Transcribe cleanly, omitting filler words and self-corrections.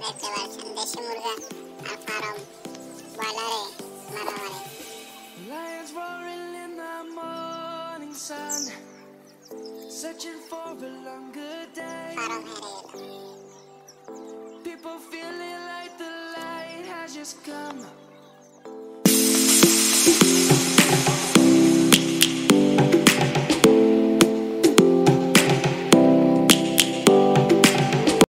version देशी मुर्गा farm वाला रे Lions roaring in the morning sun, searching for a longer day. farm है रे People feeling like the light has just come.